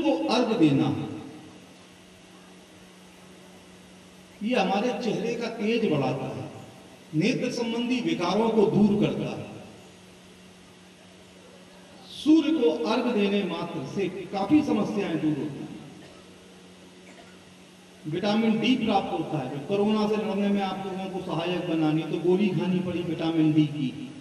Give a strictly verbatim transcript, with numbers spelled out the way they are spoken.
को अर्घ देना ये हमारे चेहरे का तेज बढ़ाता है, नेत्र संबंधी विकारों को दूर करता है। सूर्य को अर्घ देने मात्र से काफी समस्याएं दूर होती हैं। विटामिन डी प्राप्त होता है। कोरोना से लड़ने में आप लोगों को सहायक बनानी तो गोली खानी पड़ी विटामिन डी की।